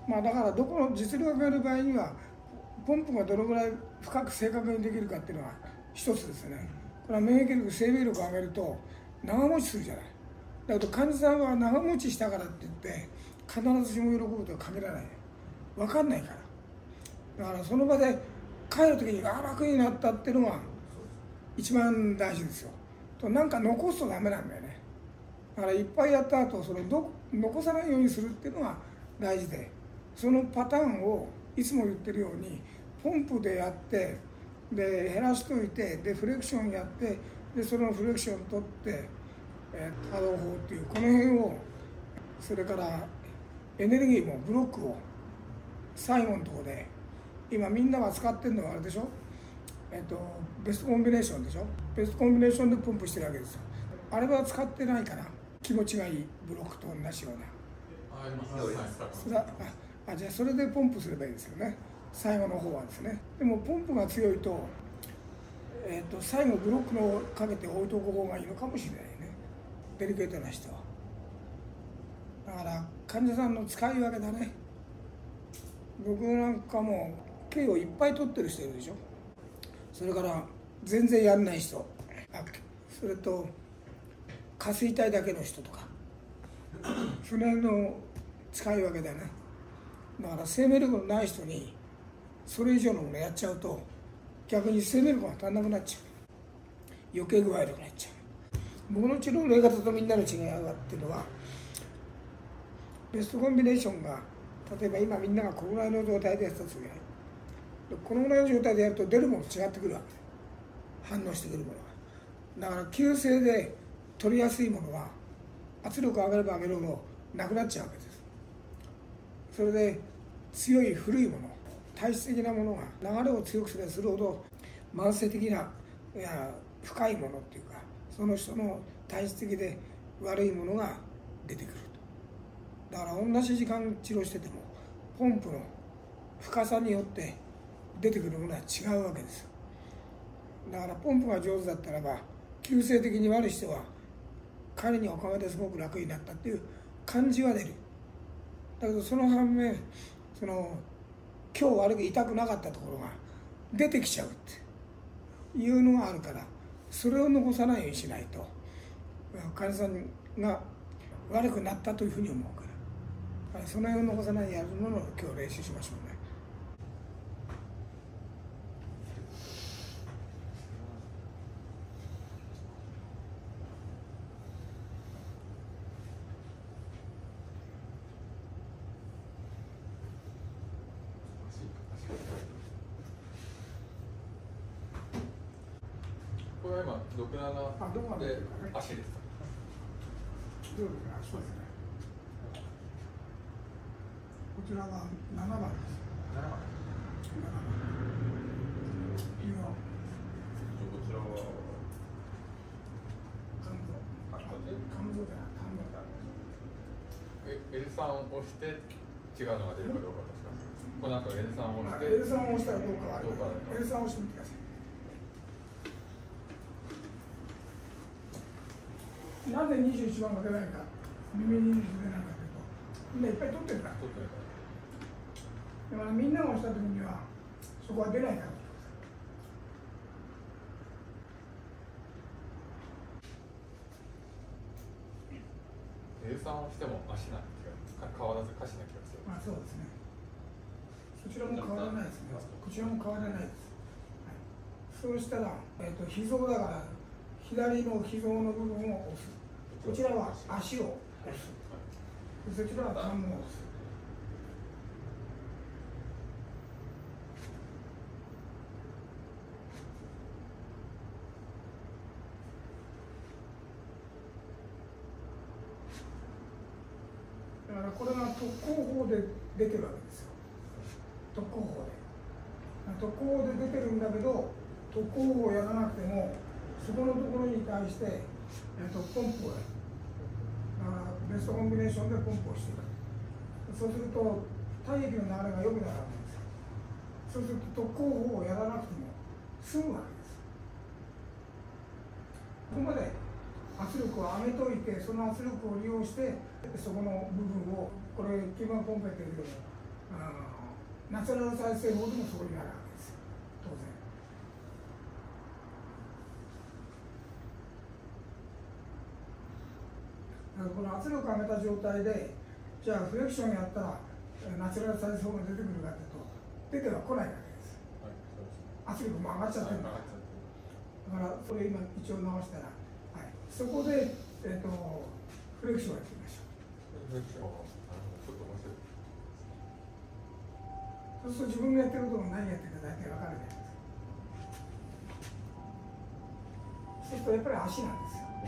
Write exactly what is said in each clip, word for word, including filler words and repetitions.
まあ、だからどこの実力が上げる場合にはポンプがどのぐらい深く正確にできるかっていうのが一つですね。これは免疫力生命力を上げると長持ちするじゃない。だけど患者さんは長持ちしたからって言って必ずしも喜ぶとは限らない。分かんないから。だからその場で帰る時にあ楽になったっていうのが一番大事ですよ。となんか残すとダメなんだよね。だからいっぱいやった後そのど残さないようにするっていうのが大事で、そのパターンをいつも言ってるようにポンプでやってで減らしといてでフレクションやってでそのフレクション取って、えー、波動砲っていうこの辺を、それからエネルギーもブロックを最後のところで今みんなが使ってるのはあれでしょ、えっと、ベストコンビネーションでしょ。ベストコンビネーションでポンプしてるわけですよ。あれは使ってないから気持ちがいいブロックと同じような。それはああじゃあそれでポンプすればいいですよね、最後の方はですね。でもポンプが強いと、えー、と最後ブロックのかけて置いとく方がいいのかもしれないね、デリケートな人は。だから患者さんの使い分けだね。僕なんかも毛をいっぱい取ってる人いるでしょ。それから全然やんない人、あそれと下垂体だけの人とかその辺の使い分けだね。だから生命力のない人にそれ以上のものやっちゃうと逆に生命力が足んなくなっちゃう、余計具合悪くなっちゃう。僕の治療のやり方とみんなの違いがっていうのは、ベストコンビネーションが例えば今みんながこのぐらいの状態でやったとするね、このぐらいの状態でやると出るものと違ってくるわけ、反応してくるものが。だから急性で取りやすいものは圧力を上げれば上げるほどなくなっちゃうわけです。それで強い古いもの、体質的なものが流れを強くすればするほど慢性的ないや深いものっていうか、その人の体質的で悪いものが出てくると。だから同じ時間治療しててもポンプの深さによって出てくるものは違うわけです。だからポンプが上手だったらば急性的に悪い人は彼におかげですごく楽になったっていう感じは出る。だけどその反面その今日悪く痛くなかったところが出てきちゃうっていうのがあるから、それを残さないようにしないと患者さんが悪くなったというふうに思うから、その辺を残さないでやるものを今日練習しましょうね。 これは今ろくななで足ですか？ そうですね、そうですね。こちらがななばんです。 ななばん。 ななばん。いいよ。 こちらは肝臓。肝臓じゃない、肝臓だ。 え、エルさんを押して違うのが出るかどうかですか？この後エルさんを押して。 エルさんを押したらどうかは。どうか。エルさんを押してみてください。なぜにじゅういちばんが出ないか、耳に出ないかというと、みんないっぱい取ってるから。 取ってるから。 だからみんなが押したときには、そこは出ないから。 エルさんを押しても足な気が、変わらず下肢な気がする。 まあそうですね。そちらも変わらないですね。こちらも変わらないです。はい、そうしたら、えっと、脾臓だから、左の脾臓の部分を押す。こちらは足を押す。そちらは肝を押す。だからこれが特攻法で出てるわけですよ。特攻法で。特攻法で出てるんだけど、特攻法をやらなくても、そこのところに対して、えっと、ポンプをやる。ベストコンビネーションでポンプをしていく。そうすると体液の流れが良くなるわけです。そうすると特攻法をやらなくても済むわけです。ここまで圧力を上げといて、その圧力を利用してそこの部分をこれ基盤ポンペっていうけどあのナチュラル再生法でもそうになるわけですよ、当然。だからこの圧力を上げた状態で、じゃあフレクションやったらナチュラル再生法が出てくるかというと、出てはこないわけです。圧力も上がっちゃってるんだから。だからそれ今一応直したら、はい、そこで、えー、とフレクションをやってみましょう。 フレクション、ちょっと面白い。 そうすると自分がやってることが何やってるか大体分かるじゃないですか。そうするとやっぱり足なんですよ。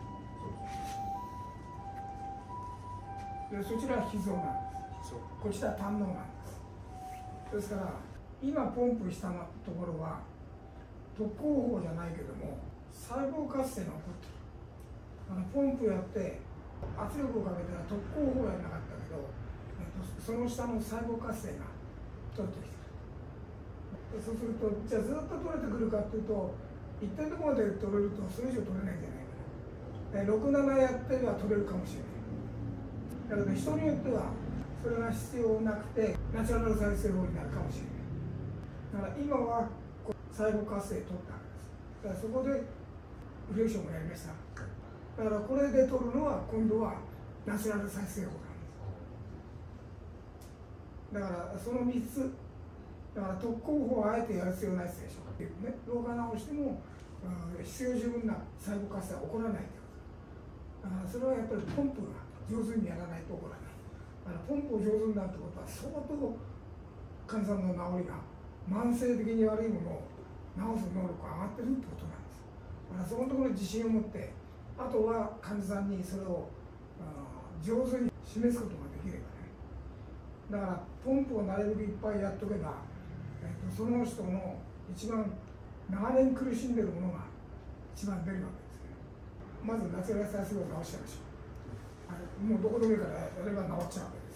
でそちらは脾臓なんです。こちらは胆のうなんです。ですから今ポンプしたところは特攻法じゃないけども細胞活性が起こってる。あのポンプやって圧力をかけたら特攻法やらなかったけど、えっと、その下の細胞活性が取れてきてる。そうするとじゃあずっと取れてくるかっていうと一定のところまで取れるとそれ以上取れないんじゃないかな。ろくななやっては取れるかもしれない。だけど人によってはそれが必要なくてナチュラル再生法になるかもしれない。だから今は細胞活性取ったわけです。だからそこでフレクションもやりました。だからこれで取るのは今度はナチュラル再生法なんです。だからそのみっつ、だから特攻法をあえてやる必要ないでしょう、ね、老化直しても、うん、必要十分な細胞活性は起こらないということだからそれはやっぱりポンプが上手にやらないと起こらない。だからポンプを上手になるってことは相当患者さんの治りが慢性的に悪いものを治す能力が上がってるってことなんです。だからそこのところに自信を持ってあとは患者さんにそれを上手に示すことができればね。だからポンプをなるべくいっぱいやっとけば、えっと、その人の一番長年苦しんでるものが一番出るわけですね。まずナチュラル再生を直しちゃいましょう。はい、もうどこでもいいからやれば治っちゃうわけです。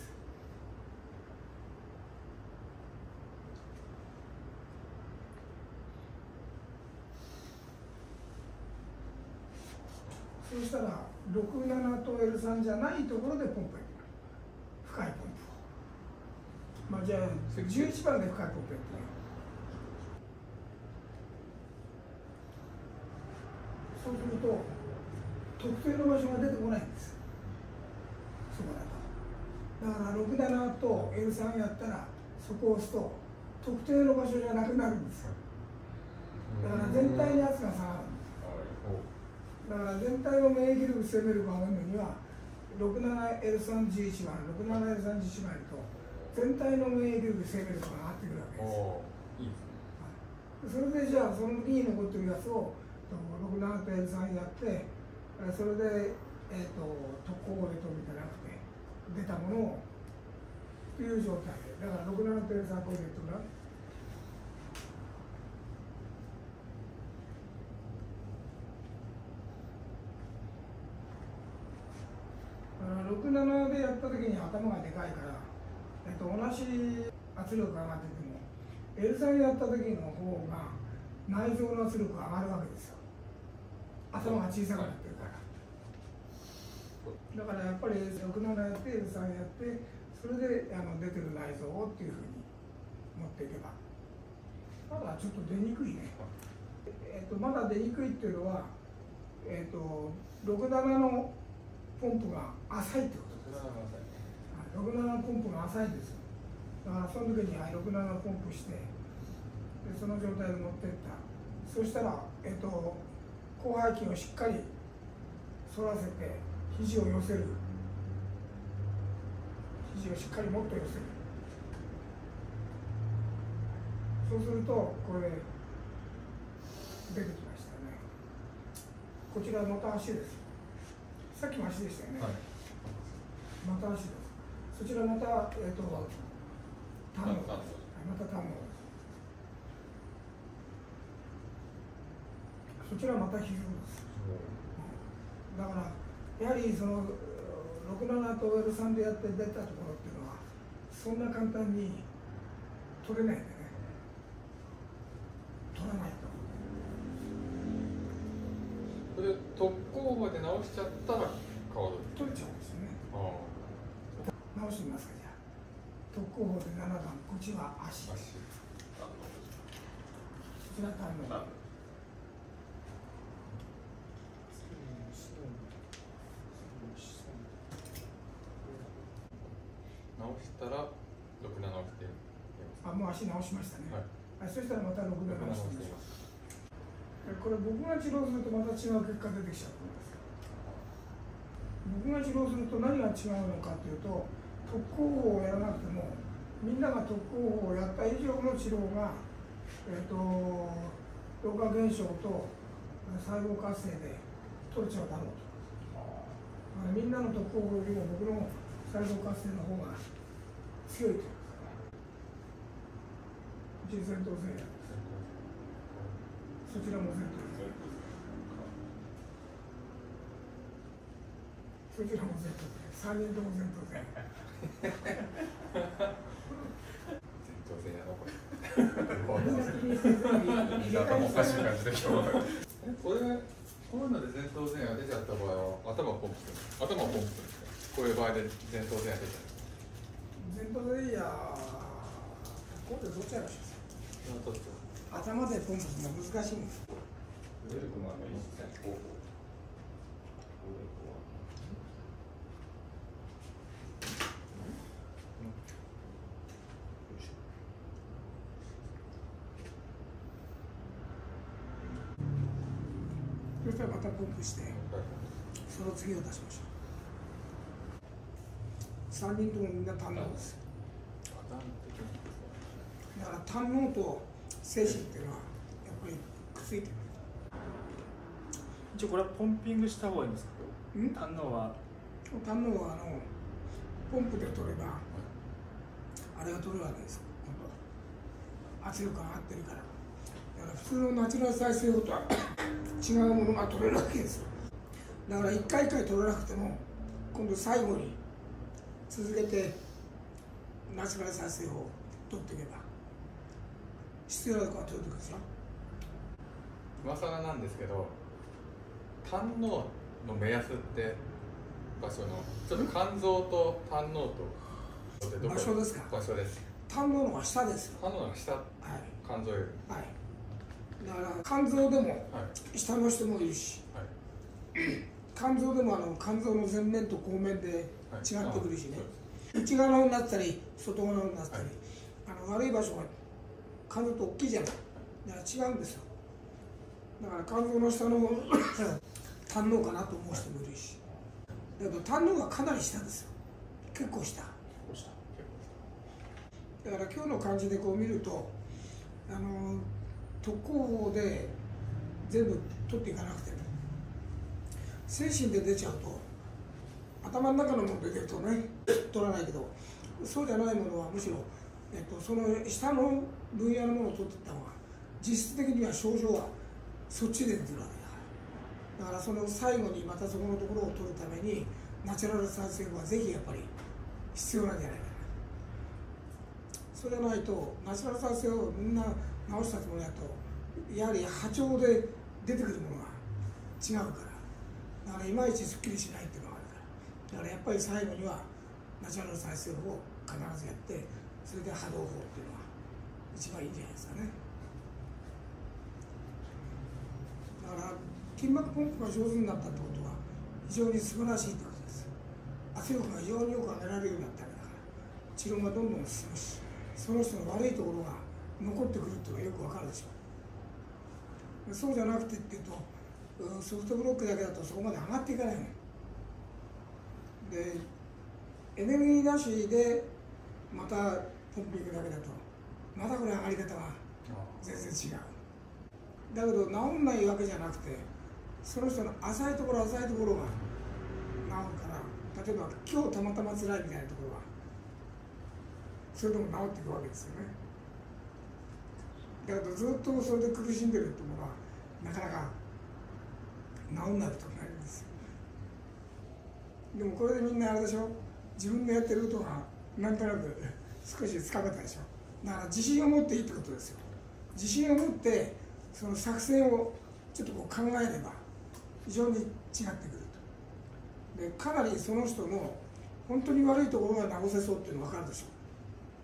そうしたらろくななと エルさん じゃないところでポンプやって深いポンプを。まあじゃあじゅういちばんで深いポンプやってみよう。そうすると特定の場所が出てこないんです。そこだと。だからろくななと エルさん やったらそこを押すと特定の場所じゃなくなるんですよ。だから全体に圧が下がるんです。だから全体の免疫力を攻める場面には ろくななエルさんじゅういち 番、ろくななエルさんじゅういち 番と全体の免疫力を攻める力が上がってくるわけです。いいですね。それでじゃあその時に残ってるやつをろくななと エルさん やってそれで、えー、と特攻法で取るんじゃなくて出たものをという状態でだからろくななと エルさん これで取るな。ろくななでやった時に頭がでかいから、えっと、同じ圧力が上がってても エルさん やった時の方が内臓の圧力が上がるわけですよ。頭が小さくなってるから。だからやっぱりろくななやって エルさん やってそれであの出てる内臓をっていうふうに持っていけばまだちょっと出にくいね。えっと、まだ出にくいっていうのは、えっと、ろくななのポンプが浅いってことです。ろくななポンプが浅いんですよ。だからその時にろくななポンプしてでその状態で持っていった。そしたら、えっと、広背筋をしっかり反らせて肘を寄せる。肘をしっかりもっと寄せる。そうするとこれ出てきましたね。こちらまた足です。さっきも足でしたよね。はい、また足です。そちらまた、えっ、ー、と、タンノです。またタンノです。そちらまた肘です。だから、やはりそのろくななと エルさん でやって出たところっていうのは、そんな簡単に取れないんでね。取らないと。 それ特攻法で直しちゃったら変わる。 取れちゃうんですよね。直してみますか、じゃあ。 特攻法でななばん、こっちは足。こちら胆の。 直したらろくなな押して。 あ、もう足直しましたね。はい、そしたらまたろくなな押してみます。これ僕が治療するとまた違う結果出てきちゃうと思います。僕が治療すると何が違うのかというと、特攻法をやらなくてもみんなが特攻法をやった以上の治療が、えー、と老化現象と細胞活性で取れちゃうだろうと。みんなの特攻法よりも僕の細胞活性の方が強いというか、うち前頭前野、そちらも前頭前野、そちらも前頭前野、さんにんとも前頭前野。 前頭前野だこれ。言い方もおかしい感じで今日。これこういうので前頭前野が出ちゃった場合は頭をポンプする。頭をポンプするんですか。こういう場合で前頭前野出ちゃう。 前頭前野、こうで取っちゃいましょう。頭でポンプするのは難しいんです。そしたらまたポンプして、その次を出しましょう。さんにんともみんな胆のうです。だから胆のうと精神っていうのはやっぱりくっついてる。 一応これはポンピングした方がいいんですか。 ん胆のうは胆のうはあのポンプで取ればあれが取るわけですよ。今度圧力が上がってるから。だから普通のナチュラル再生法とは違うものが取れるわけですよ。だから一回一回取らなくても今度最後に続けてナチュラル再生法を取っていけば必要なところは取ってください。 今更なんですけど、胆のうの目安って場所のちょっと肝臓と胆のうと場所ですか。 場所です。 胆のうのが下ですよ。 胆のうの下、はい、肝臓より。 はい。だから肝臓でも下の人もいるし、はい、肝臓でもあの肝臓の前面と後面で違ってくるしね、はい、内側になったり外側になったり、はい、あの悪い場所が肝臓と大きいじゃない。だから違うんですよ。だから肝臓の下の胆のうかなと思う人もいるし、だけど胆のうがかなり下ですよ。結構下。だから今日の感じでこう見ると、あの特攻法で全部取っていかなくても精神で出ちゃうと頭の中のもの出てるとね取らないけど、そうじゃないものはむしろ、えっと、その下の分野のものを取っていった方が実質的には症状はそっちで出てるわけだから。だからその最後にまたそこのところを取るためにナチュラル再生法はぜひやっぱり必要なんじゃないかな。それがないとナチュラル再生をみんな直したつもりだとやはり波長で出てくるものが違うから、だからいまいちすっきりしないっていうのがあるから、だからやっぱり最後にはナチュラル再生法を必ずやって、それで波動法っていうのが一番いいんじゃないですかね。だから筋膜ポンプが上手になったってことは非常に素晴らしいってことです。圧力が非常によく上げられるようになったわけだから、治療がどんどん進むし、その人の悪いところが残ってくるっていうのがよくわかるでしょう。そうじゃなくてっていうと、ソフトブロックだけだとそこまで上がっていかないので、エネルギーなしでまたポンピングだけだとまたこれ上がり方は全然違う。だけど治んないわけじゃなくて、その人の浅いところ浅いところが治るから、例えば今日たまたま辛いみたいなところはそれでも治っていくわけですよね。だけどずっとそれで苦しんでるってものはなかなか治んないことになるんですよ。でもこれでみんなあれでしょ、自分のやってることがなんとなく少しつかめたでしょ。だから自信を持っていいってことですよ。自信を持ってその作戦をちょっとこう考えれば非常に違ってくると。でかなりその人の本当に悪いところが直せそうっていうのが分かるでしょ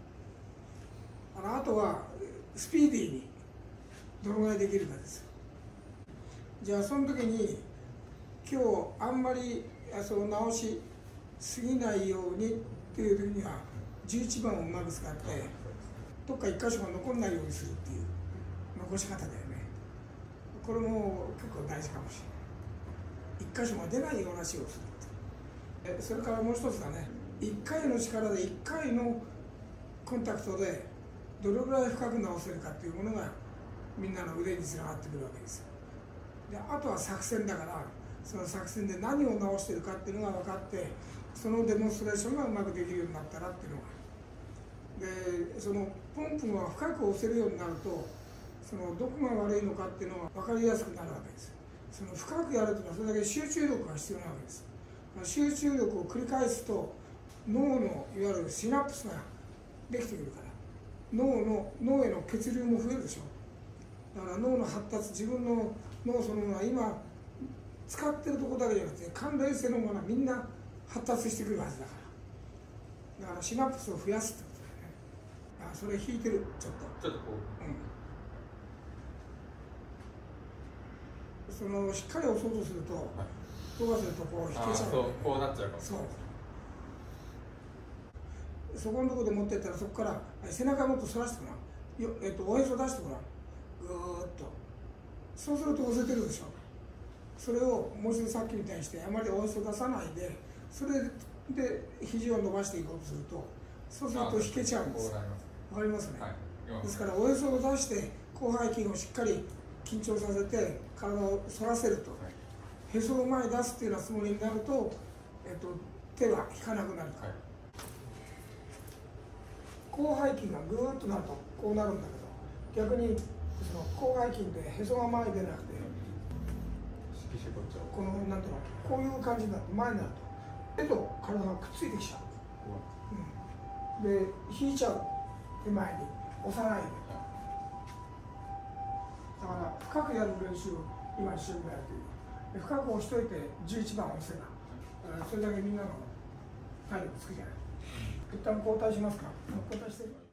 からあとはスピーディーにどのぐらいできるかですよ。じゃあその時に今日あんまりその直しすぎないようにっていう時にはじゅういちばんをうまく使ってどっかいっ箇所が残らないようにするっていう残し方だよね。これも結構大事かもしれない。いっ箇所が出ないような仕をするって。それからもう一つがね、いっかいの力でいっかいのコンタクトでどれぐらい深く直せるかっていうものがみんなの腕につながってくるわけですよ。であとは作戦だから、その作戦で何を直してるかっていうのが分かって、そのデモンストレーションがうまくできるようになったらっていうのが。でそのポンプが深く押せるようになると、そのどこが悪いのかっていうのが分かりやすくなるわけです。その深くやるというのはそれだけ集中力が必要なわけです。集中力を繰り返すと脳のいわゆるシナプスができてくるから、脳の脳への血流も増えるでしょ。だから脳の発達、自分の脳そのものは今使ってるところだけじゃなくて関連性のものはみんな発達してくるはずだから。だからシナプスを増やすってことだよね。だからそれ引いてるちょっと。 ちょっとこう。 うんそのしっかり押そうとすると、はい、どうかするとこう引けちゃう、ね、 そうこうなっちゃうかも。 そうそこのところで持ってったら、そこから背中もっと反らしてごらん、よ、えっと、おへそ出してごらん、ぐーっと。そうすると押せてるでしょ。それをもう一度さっきみたいにしてあまりおへそ出さないで、それで肘を伸ばしていこうとすると、そうすると引けちゃうんです。わかりますね、はい、ですからおへそを出して広背筋をしっかり緊張させて体を反らせると、はい、へそを前に出すっていうようなつもりになると、えっと、手が引かなくなるから、はい、広背筋がぐーっとなるとこうなるんだけど、逆にその広背筋でへそが前に出なくて、このなんていうの、こういう感じになって前になると手と体がくっついてきちゃう、うん、で引いちゃう、手前に押さないで。だから深くやる練習を今一生懸命やっている。深く押しといてじゅういちばん押せば、それだけみんなの体力つくじゃない。一旦交代しますか。交代してる。